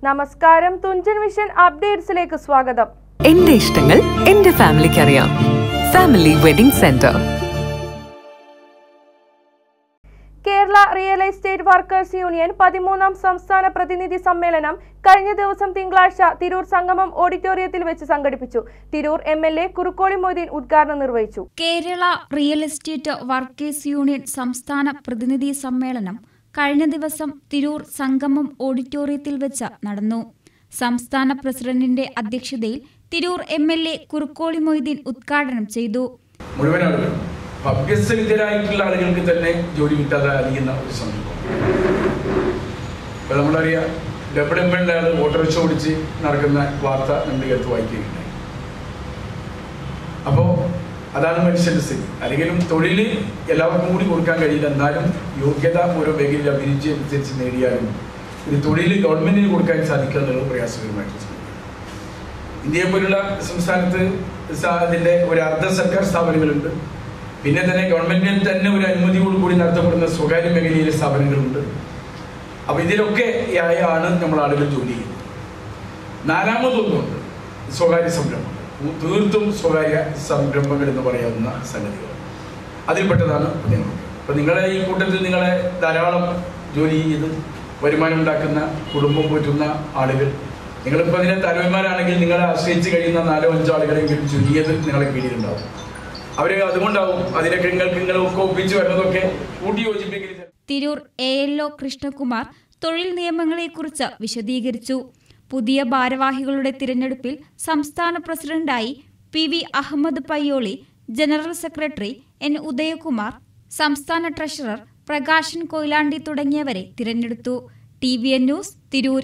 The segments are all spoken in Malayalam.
നമസ്കാരം, തുഞ്ചൻ വിഷൻ അപ്ഡേറ്റ്സിലേക്ക് സ്വാഗതം. എന്റെ ഇഷ്ടങ്ങൾ എന്റെ ഫാമിലിക്ക് അറിയാം. Family wedding centre. Kerala real estate workers union 13ാം സംസ്ഥാന പ്രതിനിധി സമ്മേളനം കഴിഞ്ഞ ദിവസം തിങ്കളാഴ്ച തിരൂർ സംഗമം ഓഡിറ്റോറിയത്തിൽ വെച്ച് സംഘടിപ്പിച്ചു. തിരൂർ MLA കുറുക്കോളി മൊയ്തീൻ ഉദ്ഘാടനം നിർവഹിച്ചു. Kerala real estate workers union സംസ്ഥാന പ്രതിനിധി സമ്മേളനം കഴിഞ്ഞ ദിവസം തിരൂർ സംഗമം ഓഡിറ്റോറിയത്തിൽ വെച്ച് നടന്നു. സംസ്ഥാന പ്രസിഡന്റിന്റെ അധ്യക്ഷതയിൽ തിരൂർ MLA കുറുക്കോളി മൊയ്തീൻ ഉദ്ഘാടനം ചെയ്തു. മുഴുവൻ ആളുകളും അഭ്യസ്തവിദ്യരായിട്ടുള്ള ആളുകൾക്ക് തന്നെ ജോലി കിട്ടാതെ അറിയുന്ന ഒരു സംഭവം. ഇപ്പം നമ്മളറിയാം, ഡെവലപ്മെന്റ് ആൾ ഓട്ടോറിക്ഷ ഓടിച്ച് നടക്കുന്ന വാർത്ത നമ്മുടെ അടുത്ത് വായിക്കുകയുണ്ടായി. അപ്പോൾ അതാണ് മനുഷ്യന്റെ സ്ഥിതി. അല്ലെങ്കിലും തൊഴിൽ എല്ലാവർക്കും കൂടി കൊടുക്കാൻ കഴിയില്ല. എന്നാലും യോഗ്യത ഓരോ മേഖലയിൽ അഭിരുചി അനുസരിച്ച് നേടിയാലും ഒരു തൊഴിൽ ഗവൺമെന്റിന് കൊടുക്കാൻ സാധിക്കുക എന്നുള്ളത് പ്രയാസകരമായിട്ട്. ഇന്ത്യയെ പോലുള്ള സംസ്ഥാനത്ത് അതിൻ്റെ ഒരു അർദ്ധ സർക്കാർ സ്ഥാപനങ്ങളുണ്ട്. പിന്നെ തന്നെ ഗവൺമെന്റിന് തന്നെ ഒരു അനുമതിയോടുകൂടി നടത്തപ്പെടുന്ന സ്വകാര്യ മേഖലയിലെ സ്ഥാപനങ്ങളുണ്ട്. അപ്പൊ ഇതിലൊക്കെ ആണ് നമ്മൾ ആളുകൾ ജോലി ചെയ്യുന്നത്. നാലാമതൊന്നുണ്ട് സ്വകാര്യ സംരംഭങ്ങൾ. തീർത്തും സ്വകാര്യ സംരംഭങ്ങൾ എന്ന് പറയാവുന്ന സംഗതികൾ അതിൽപ്പെട്ടതാണ് നിങ്ങൾ. അപ്പൊ നിങ്ങളെ ഈ കൂട്ടത്തിൽ നിങ്ങളെ ധാരാളം ജോലി ചെയ്ത് വരുമാനം ഉണ്ടാക്കുന്ന, കുടുംബം പോറ്റുന്ന ആളുകൾ, നിങ്ങളിപ്പോൾ അതിനെ തലവന്മാരാണെങ്കിൽ നിങ്ങളെ ആശ്രയിച്ച് കഴിയുന്ന 4-5 ആളുകളെങ്കിലും ചുരുങ്ങിയത് നിങ്ങളെ കീഴിലുണ്ടാവും. അവര് അതുകൊണ്ടാവും അതിനൊക്കെ നിങ്ങളൊക്കെ ഒപ്പിച്ചു വരുന്നതൊക്കെ കൂട്ടി യോജിപ്പിക്കുന്നത്. തിരൂർ ALO കൃഷ്ണകുമാർ തൊഴിൽ നിയമങ്ങളെക്കുറിച്ച് വിശദീകരിച്ചു. പുതിയ ഭാരവാഹികളുടെ തിരഞ്ഞെടുപ്പിൽ സംസ്ഥാന പ്രസിഡന്റായി PV Ahammed Payyoli, general secretary N Udayakumar, സംസ്ഥാന ട്രഷറർ പ്രകാശൻ കൊയിലാണ്ടി തുടങ്ങിയവരെ തിരഞ്ഞെടുത്തു. TVN news, Tirur.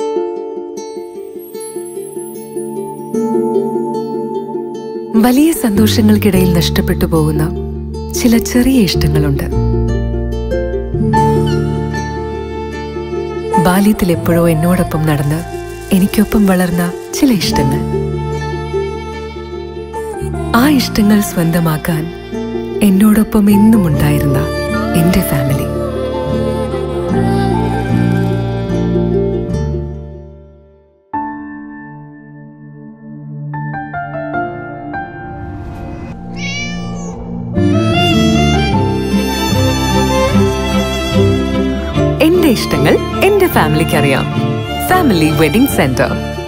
വലിയ സന്തോഷങ്ങൾക്കിടയിൽ നഷ്ടപ്പെട്ടു പോകുന്ന ചില ചെറിയ ഇഷ്ടങ്ങളുണ്ട്. ബാല്യത്തിൽ എപ്പോഴോ എന്നോടൊപ്പം നടന്ന് എനിക്കൊപ്പം വളർന്ന ചില ഇഷ്ടങ്ങൾ. ആ ഇഷ്ടങ്ങൾ സ്വന്തമാക്കാൻ എന്നോടൊപ്പം എന്നും ഉണ്ടായിരുന്ന എന്റെ ഫാമിലി. എന്റെ ഇഷ്ടങ്ങൾ എന്റെ ഫാമിലിക്ക് അറിയാം. Family wedding centre.